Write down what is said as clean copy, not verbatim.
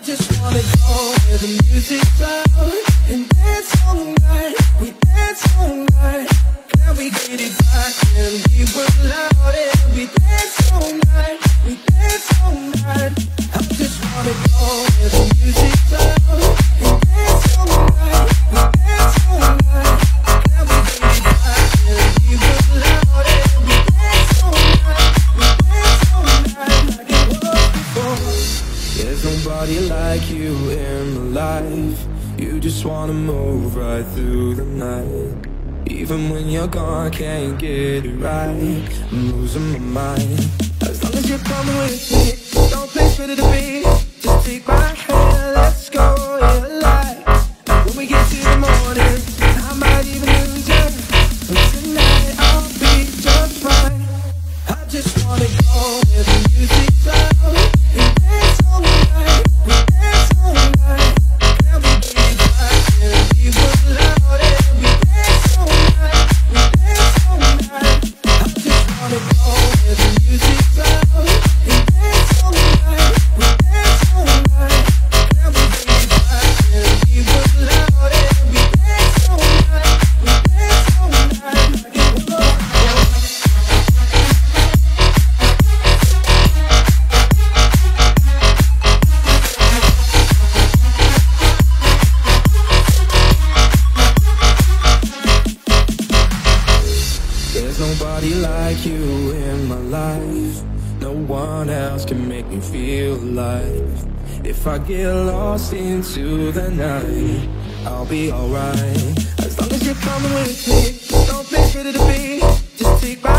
just wanna go where the music's loud and dance all night. We dance all night. Can we get it back and we were loud and we dance all night. We dance all night. I just wanna go where the music's loud and dance all night. We dance all night. Can we get it back and we were loud and we dance all night. We dance all night like it was before. There's nobody like you in my life. You just wanna move right through the night. Even when you're gone, can't get it right. I'm losing my mind. As long as you're coming with me, no place better to be. Just take my hand, let's go, yeah, light. When we get to the morning, I might even lose you, but tonight I'll be just fine. I just wanna go where the music's loud and dance all night. We dance all night. Can we get it back and we were loud and we dance all night. We dance all night. I just wanna go where the music's loud and dance all night. We dance all night. Can we get it back and we were loud and we dance all night. We dance all night like it was before. There's nobody like you in my life. No one else can make me feel alive. If I get lost into the night, I'll be alright. As long as you're coming with me, no place better to be. Just take my